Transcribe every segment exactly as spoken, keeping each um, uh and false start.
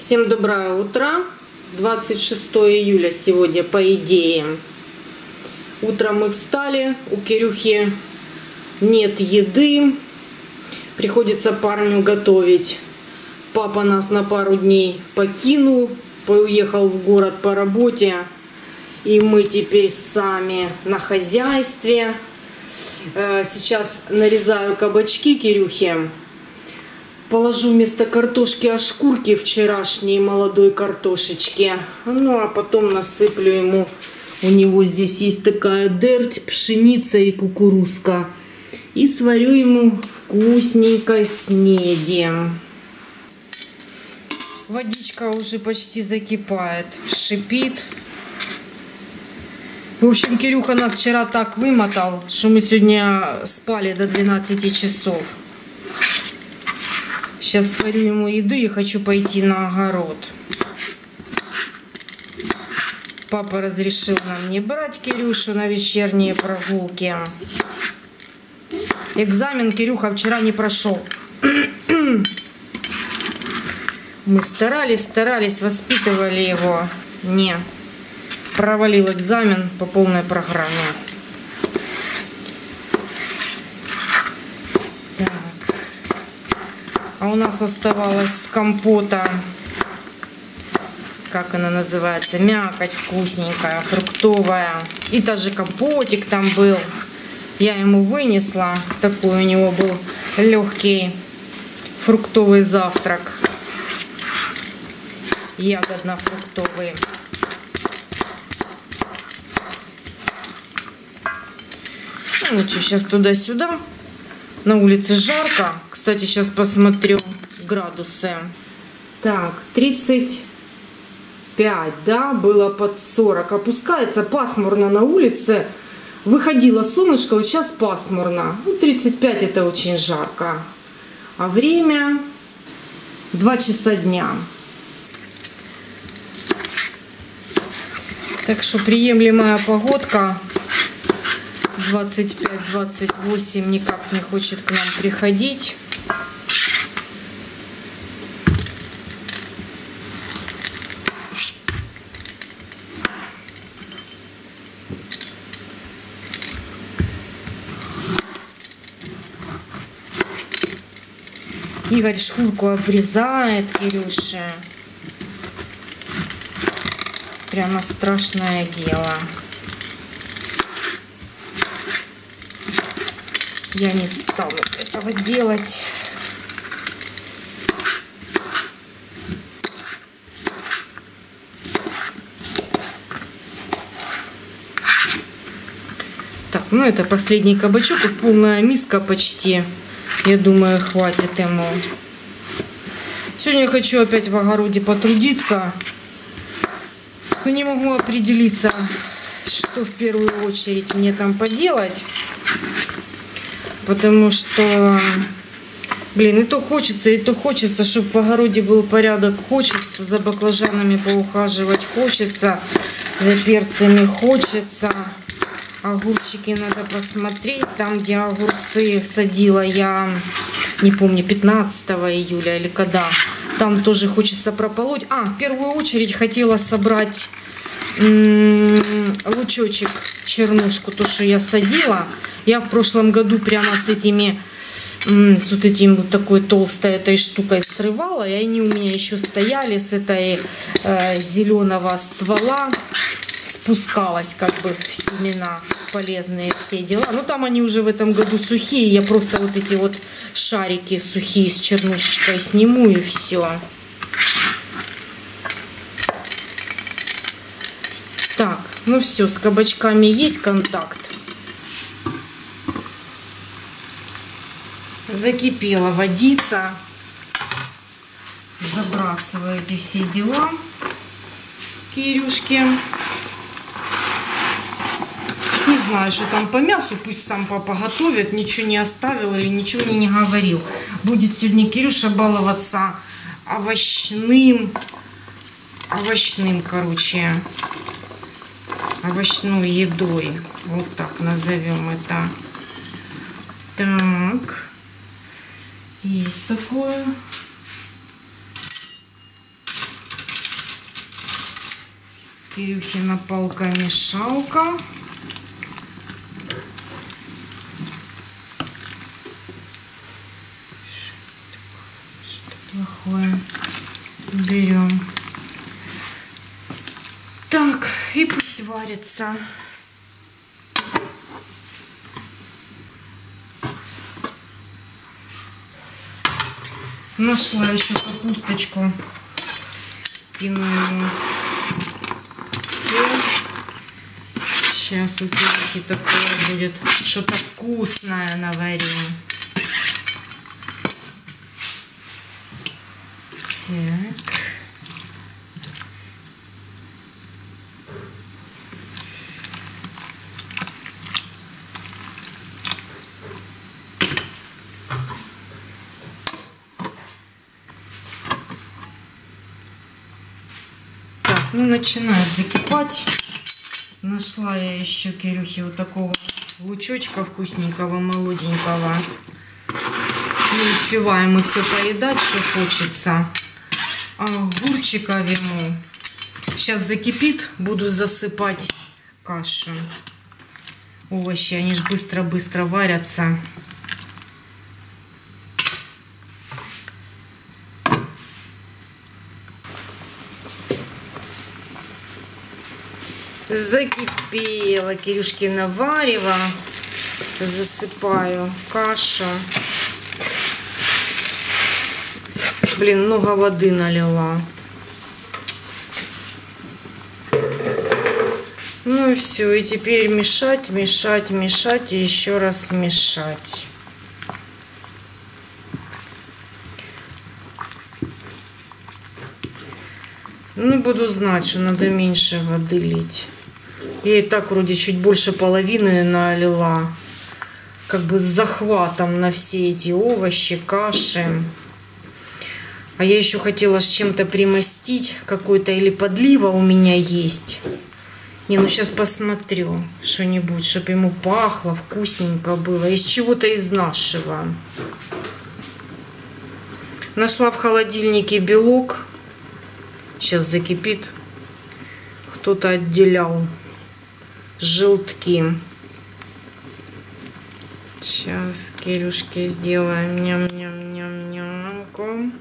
Всем доброе утро. двадцать шестое июля сегодня, по идее. Утром мы встали, у Кирюхи нет еды. Приходится парню готовить. Папа нас на пару дней покинул, уехал в город по работе. И мы теперь сами на хозяйстве. Сейчас нарезаю кабачки Кирюхе. Положу вместо картошки ошкурки вчерашней молодой картошечки. Ну а потом насыплю ему. У него здесь есть такая дерть, пшеница и кукурузка. И сварю ему вкусненькой снеди. Водичка уже почти закипает, шипит. В общем, Кирюха нас вчера так вымотал, что мы сегодня спали до двенадцати часов. Сейчас сварю ему еды и хочу пойти на огород. Папа разрешил нам не брать Кирюшу на вечерние прогулки. Экзамен Кирюха вчера не прошел. Мы старались, старались, воспитывали его. Не, провалил экзамен по полной программе. А у нас оставалось с компота, как она называется, мякоть вкусненькая, фруктовая. И даже компотик там был. Я ему вынесла. Такой у него был легкий фруктовый завтрак. Ягодно-фруктовый. Ну что, сейчас туда-сюда. На улице жарко. Кстати, сейчас посмотрю градусы. Так, тридцать пять, да, было под сорок. Опускается, пасмурно на улице. Выходило солнышко, вот сейчас пасмурно. Ну, тридцать пять это очень жарко. А время два часа дня. Так что приемлемая погодка. двадцать пять — двадцать восемь никак не хочет к нам приходить. Игорь шкурку обрезает Кирюше. Прямо страшное дело. Я не стану этого делать. Так, ну это последний кабачок. Тут полная миска почти. Я думаю, хватит ему. Сегодня я хочу опять в огороде потрудиться. Но не могу определиться, что в первую очередь мне там поделать. Потому что, блин, и то хочется, и то хочется, чтобы в огороде был порядок. Хочется за баклажанами поухаживать, хочется за перцами, хочется. Огурчики надо посмотреть. Там, где огурцы садила я, не помню, пятнадцатого июля или когда. Там тоже хочется прополоть. А, в первую очередь хотела собрать лучочек, чернушку, то, что я садила. Я в прошлом году прямо с этими, с вот этим вот такой толстой этой штукой срывала. И они у меня еще стояли с этой э, зеленого ствола. Спускалась как бы в семена, полезные все дела. Но там они уже в этом году сухие. Я просто вот эти вот шарики сухие с чернушечкой сниму и все. Так, ну все, с кабачками есть контакт. Закипела водица. Забрасываю эти все дела Кирюшке. Не знаю, что там по мясу, пусть сам папа готовит, ничего не оставил или ничего мне не говорил. Будет сегодня Кирюша баловаться овощным, овощным, короче, овощной едой. Вот так назовем это. Так, есть такое. Кирюхина палка-мешалка. Что плохое? Берем. Так, и пусть варится. Нашла еще капусточку. Кину ему. Сейчас у Кирюхи такое будет, что-то вкусное наварю. Так. Так, ну начинает закипать. Нашла я еще Кирюхе вот такого лучочка вкусненького, молоденького. Не успеваем мы все поедать, что хочется. А огурчиков ему. Сейчас закипит, буду засыпать кашу. Овощи, они же быстро-быстро варятся. Закипела Кирюшкина варево. Засыпаю кашу. Блин, много воды налила. Ну и все. И теперь мешать, мешать, мешать и еще раз мешать. Ну, буду знать, что надо меньше воды лить. Я и так вроде чуть больше половины налила. Как бы с захватом на все эти овощи, каши. А я еще хотела с чем-то примостить. Какой-то или подлива у меня есть. Не, ну сейчас посмотрю что-нибудь, чтобы ему пахло, вкусненько было. Из чего-то из нашего. Нашла в холодильнике белок. Сейчас закипит. Кто-то отделял желтки. Сейчас Кирюшке сделаем ням-ням-ням-нямку.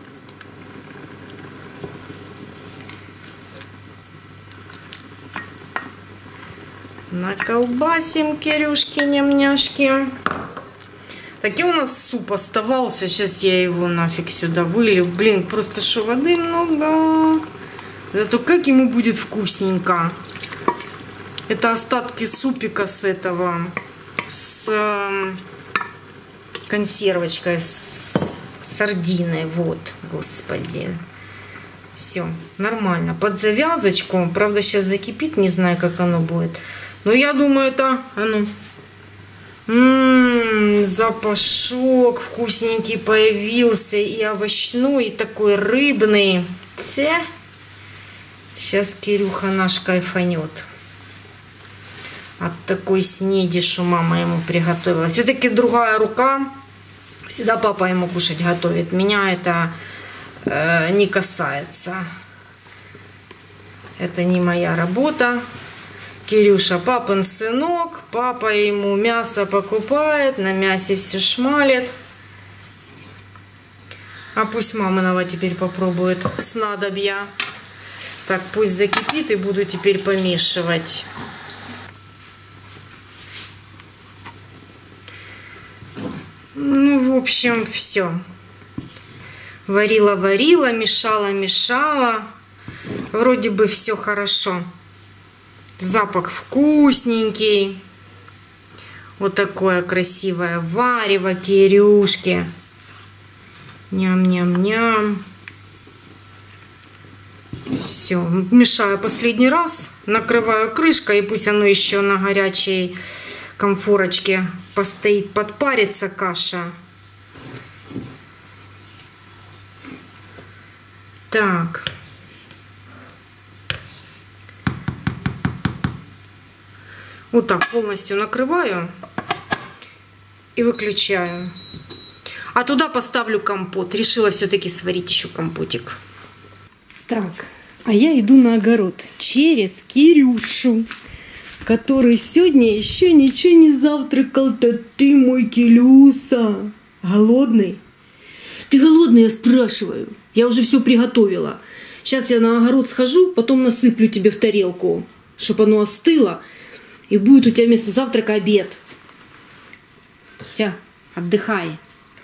Наколбасим Кирюшки ням-няшки. Такие у нас суп оставался. Сейчас я его нафиг сюда вылью. Блин, просто что воды много. Зато как ему будет вкусненько. Это остатки супика с этого. С э, консервочкой. С сардиной. Вот, господи. Все, нормально. Под завязочку. Правда, сейчас закипит. Не знаю, как оно будет. Но я думаю, это... А ну... Ммм, запашок вкусненький появился. И овощной, и такой рыбный. Тя. Сейчас Кирюха наш кайфанет. От такой снеди, что мама ему приготовила. Все-таки другая рука. Всегда папа ему кушать готовит. Меня это э, не касается. Это не моя работа. Кирюша папин сынок, папа ему мясо покупает, на мясе все шмалит. А пусть маминого теперь попробует снадобья. Так, пусть закипит и буду теперь помешивать. Ну, в общем, все. Варила-варила, мешала-мешала. Вроде бы все хорошо. Запах вкусненький. Вот такое красивое варево Кирюшки. Ням-ням-ням. Все. Мешаю последний раз. Накрываю крышкой. И пусть оно еще на горячей конфорочке постоит, подпарится каша. Так. Вот так полностью накрываю и выключаю. А туда поставлю компот. Решила все-таки сварить еще компотик. Так, а я иду на огород. через Кирюшу, который сегодня еще ничего не завтракал-то. Ты мой Кирюса. Голодный? Ты голодный, я спрашиваю? Я уже все приготовила. Сейчас я на огород схожу, потом насыплю тебе в тарелку, чтобы оно остыло. И будет у тебя вместо завтрака обед. Все, отдыхай.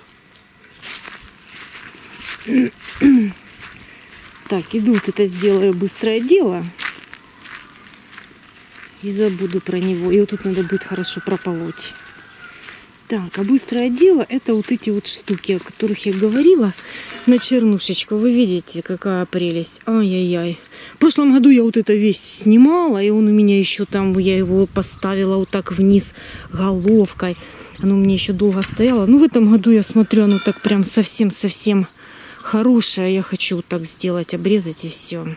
Так, иду вот это сделаю быстрое дело. И забуду про него. И вот тут надо будет хорошо прополоть. Так, а быстрое дело это вот эти вот штуки, о которых я говорила, на чернушечку. Вы видите, какая прелесть. Ай-яй-яй. В прошлом году я вот это весь снимала, и он у меня еще там, я его поставила вот так вниз головкой. Оно у меня еще долго стояло. Ну, в этом году я смотрю, оно так прям совсем-совсем хорошее. Я хочу вот так сделать, обрезать и все.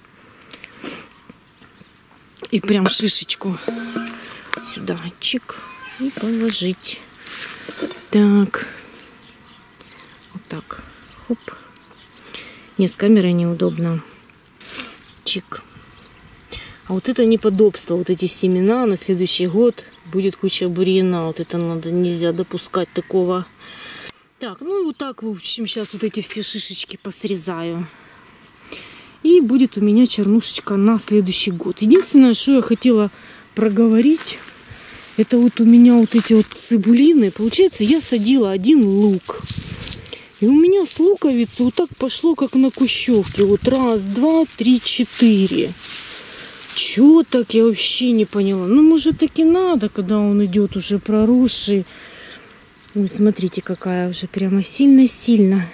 И прям шишечку сюда, чик, и положить. Так, вот так, хоп. Не, с камерой неудобно. Чик. А вот это неподобство, вот эти семена на следующий год будет куча бурьяна. Вот это надо, нельзя допускать такого. Так, ну и вот так, в общем, сейчас вот эти все шишечки посрезаю. И будет у меня чернушечка на следующий год. Единственное, что я хотела проговорить, это вот у меня вот эти вот цибулины. Получается, я садила один лук. И у меня с луковицы вот так пошло, как на кущевке. Вот раз, два, три, четыре. Чего так, я вообще не поняла. Ну, может, так и надо, когда он идет уже проросший. Вы смотрите, какая уже прямо сильно-сильно.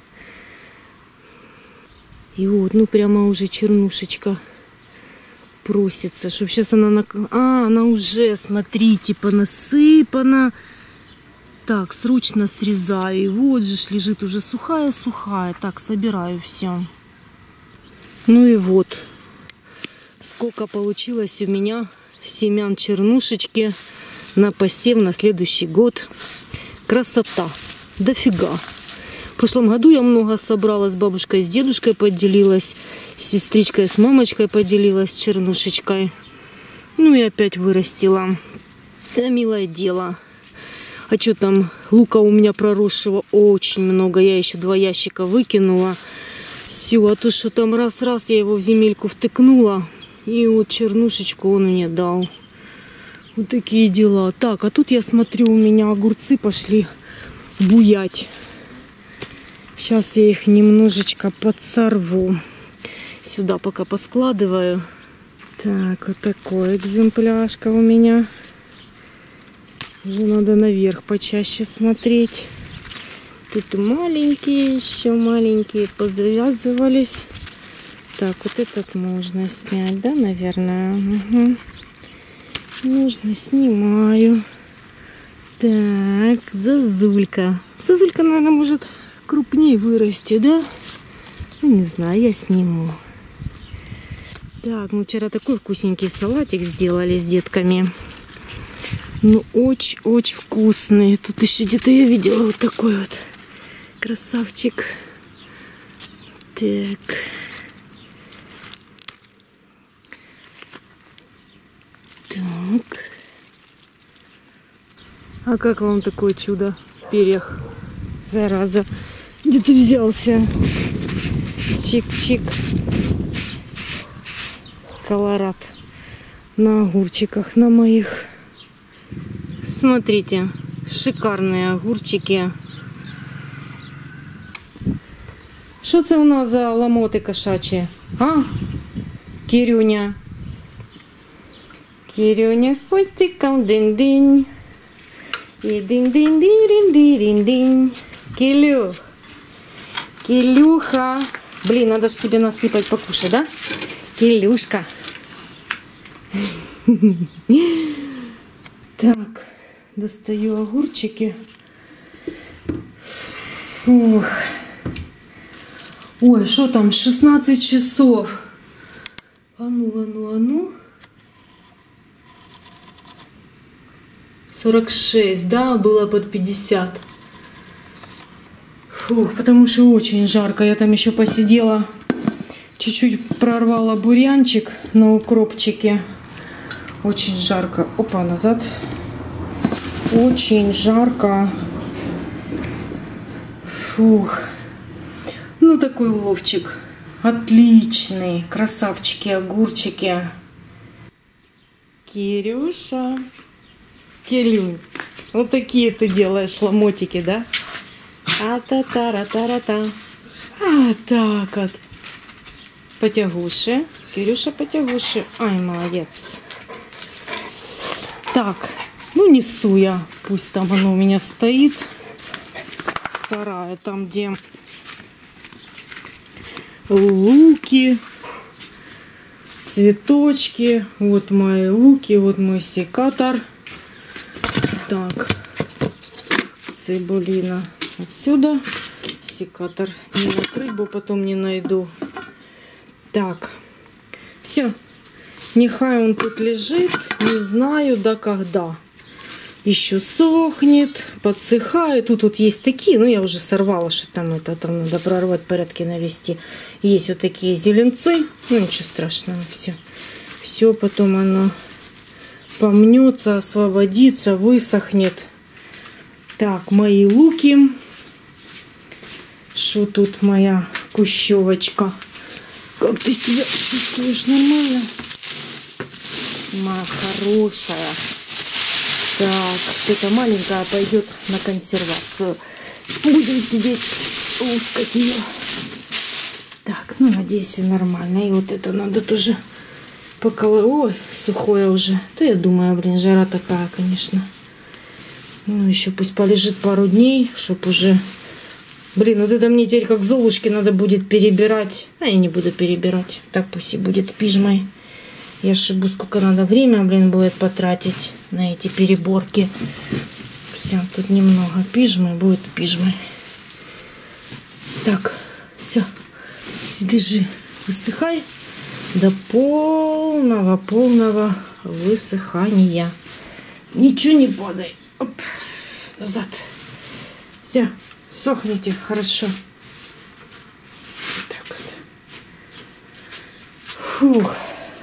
И вот, ну, прямо уже чернушечка просится, чтобы сейчас она... На... А, она уже, смотрите, понасыпана. Так, срочно срезаю. И вот же лежит уже сухая-сухая. Так, собираю все. Ну и вот. Сколько получилось у меня семян чернушечки на посев на следующий год. Красота. Дофига. В прошлом году я много собрала, с бабушкой, с дедушкой поделилась, с сестричкой, с мамочкой поделилась чернушечкой. Ну и опять вырастила. Это милое дело. А что там, лука у меня проросшего очень много. Я еще два ящика выкинула. Все, а то, что там раз-раз я его в земельку втыкнула. И вот чернушечку он мне дал. Вот такие дела. Так, а тут я смотрю, у меня огурцы пошли буять. Сейчас я их немножечко подсорву. Сюда пока поскладываю. Так, вот такой экземпляшка у меня. Уже надо наверх почаще смотреть. Тут маленькие, еще маленькие позавязывались. Так, вот этот можно снять, да, наверное? Угу. Нужно, снимаю. Так, зазулька. Зазулька, наверное, может крупнее вырасти, да? Ну, не знаю, я сниму. Так, мы вчера такой вкусненький салатик сделали с детками. Ну, очень-очень вкусный. Тут еще где-то я видела вот такой вот красавчик. Так. Так. А как вам такое чудо в перьях? Зараза. Где ты взялся? Чик-чик. Колорад на огурчиках, на моих. Смотрите, шикарные огурчики. Що це у нас за ламоти кошачі? А? Кирюня. Кирюня хвостиком динь-динь. И динь-динь-динь-динь-динь-динь. Килюх. Килюха. Блин, надо же тебе насыпать покушать, да? Килюшка. Так, достаю огурчики. Фух. Ой, что там? шестнадцать часов. А ну, а ну, а ну. сорок шесть, да, было под пятьдесят. Фух, потому что очень жарко. Я там еще посидела Чуть-чуть прорвала бурянчик на укропчике. Очень жарко. Опа, назад. Очень жарко. Фух. Ну, такой уловчик. Отличный. Красавчики, огурчики. Кирюша. Кирюнь. Вот такие ты делаешь ломотики, да? А-та-та-ра-та-ра-та. А, так вот. Потягуши. Кирюша, потягуши. Ай, молодец. Так, ну несу я. Пусть там оно у меня стоит. В сарае, там где луки, цветочки. Вот мои луки, вот мой секатор. Так, цибулина отсюда. Секатор не накрыть, бо потом не найду. Так, все. Нехай он тут лежит, не знаю до когда. Еще сохнет, подсыхает. Тут вот есть такие, ну я уже сорвала, что там это, там надо прорвать, порядки навести. Есть вот такие зеленцы, ну ничего страшного, все. Все, потом оно помнется, освободится, высохнет. Так, мои луки. Что тут моя кущевочка? Как ты себя чувствуешь? Нормально? Моя хорошая. Так, эта маленькая пойдет на консервацию. Будем сидеть, лускать ее. Так, ну надеюсь, все нормально. И вот это надо тоже поколоть. Ой, сухое уже. Да я думаю, блин, жара такая, конечно. Ну еще пусть полежит пару дней, чтоб уже... Блин, вот это мне теперь как золушки надо будет перебирать. А я не буду перебирать. Так пусть и будет с пижмой. Я шибу, сколько надо время, блин, будет потратить на эти переборки. Все, тут немного пижмы, будет с пижмой. Так, все, лежи, высыхай до полного, полного высыхания. Ничего не падай. Оп, назад. Все, сохните хорошо. Так вот. Фух.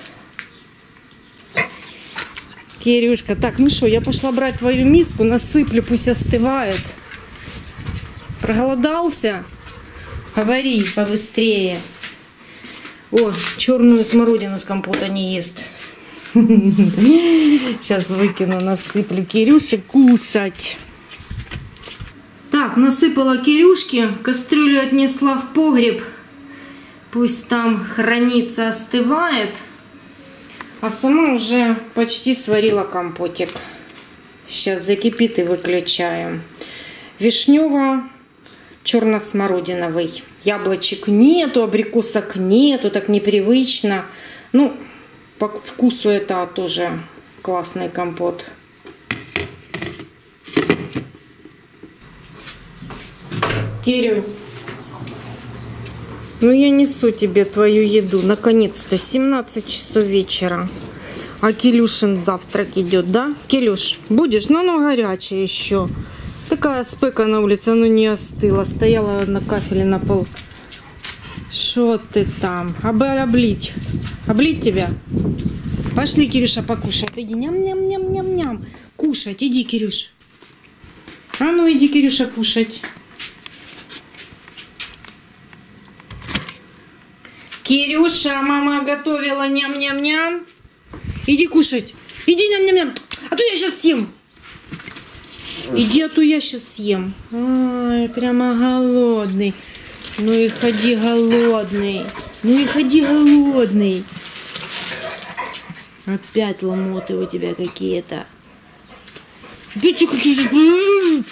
Кирюшка, так, ну что, я пошла брать твою миску, насыплю, пусть остывает. Проголодался? Говори побыстрее. О, черную смородину с компота не ест. Сейчас выкину, насыплю Кирюше кушать. Так, насыпала Кирюшке, кастрюлю отнесла в погреб. Пусть там хранится, остывает. А сама уже почти сварила компотик. Сейчас закипит и выключаем. Вишнево-черно-смородиновый. Яблочек нету, абрикосок нету, так непривычно. Ну, по вкусу это тоже классный компот. Кирю, ну я несу тебе твою еду. Наконец-то семнадцать часов вечера. А Килюшин завтрак идет, да? Килюш, будешь? Ну, ну, горячая еще. Такая спека на улице, ну не остыла. Стояла на кафеле на пол. Что ты там? Об, облить. Облить тебя? Пошли, Кирюша, покушать. Иди, ням-ням-ням-ням-ням. Кушать, иди, Кирюш. А ну, иди, Кирюша, кушать. Кирюша, мама готовила ням-ням-ням. Иди кушать. Иди ням-ням-ням. А то я сейчас съем. Иди, а то я сейчас съем. Ай, прямо голодный. Ну и ходи голодный. Ну и ходи голодный. Опять ломоты у тебя какие-то. Видите, какие-то...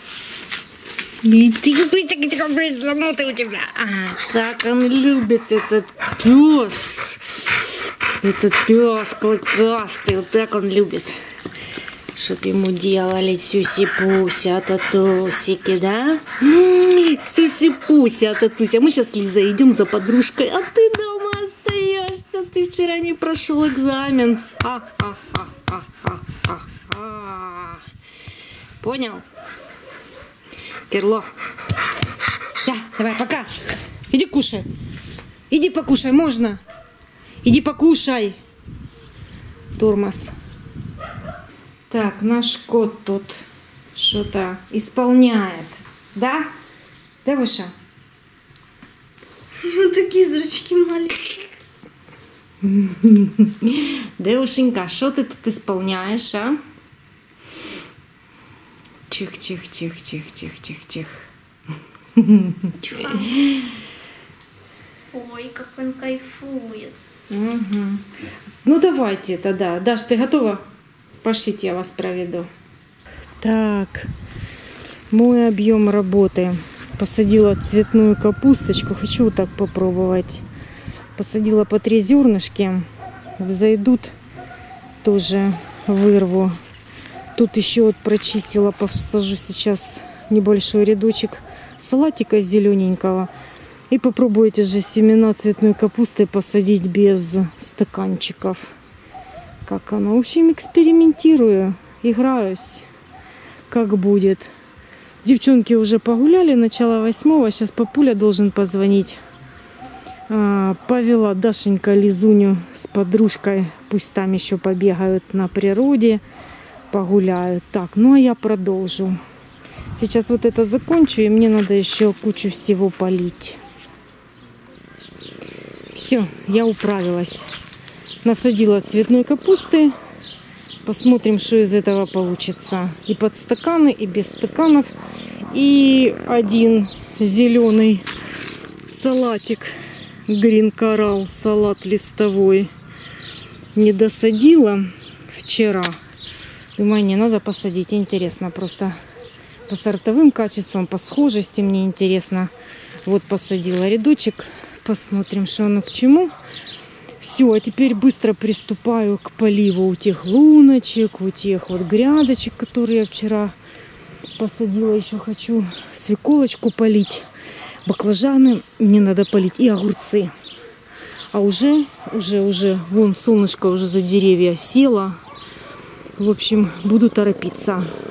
Ломоты у тебя. А, так он любит, этот пес. Этот пес клыкастый. Вот так он любит. Чтоб ему делали сюси-пуси, а-татусики, да? Сюси-пуси, а-татуси. А мы сейчас с Лизой идем за подружкой. А ты дома остаешься. Ты вчера не прошел экзамен. А-а-а-а-а-а. Понял? Кирло. Все, давай, пока. Иди кушай. Иди покушай, можно? Иди покушай. Тормоз. Так, наш кот тут что-то исполняет. Да? Девуша? У него такие зрачки маленькие. Девушенька, что ты тут исполняешь, а? Чих-чих-чих-чих-чих-чих-чих. Ой, как он кайфует. Угу. Ну давайте тогда. Даш, ты готова? Пошлите, я вас проведу. Так, мой объем работы. Посадила цветную капусточку. Хочу вот так попробовать. Посадила по три зернышки. Взойдут, тоже вырву. Тут еще вот прочистила, посажу сейчас небольшой рядочек салатика зелененького. И попробую эти же семена цветной капусты посадить без стаканчиков. Как оно? В общем, экспериментирую, играюсь, как будет. Девчонки уже погуляли, начало восьмого. Сейчас папуля должен позвонить. Повела Дашенька Лизуню с подружкой. Пусть там еще побегают на природе, погуляют. Так, ну а я продолжу. Сейчас вот это закончу, и мне надо еще кучу всего полить. Все, я управилась. Насадила цветной капусты. Посмотрим, что из этого получится. И под стаканы, и без стаканов. И один зеленый салатик. Green Coral, салат листовой. Не досадила вчера. Думаю, не надо посадить. Интересно просто по сортовым качествам, по схожести мне интересно. Вот посадила рядочек. Посмотрим, что оно к чему. Все, а теперь быстро приступаю к поливу у тех луночек, у тех вот грядочек, которые я вчера посадила. Еще хочу свеколочку полить. Баклажаны мне надо полить и огурцы. А уже, уже, уже, вон солнышко уже за деревья село. В общем, буду торопиться.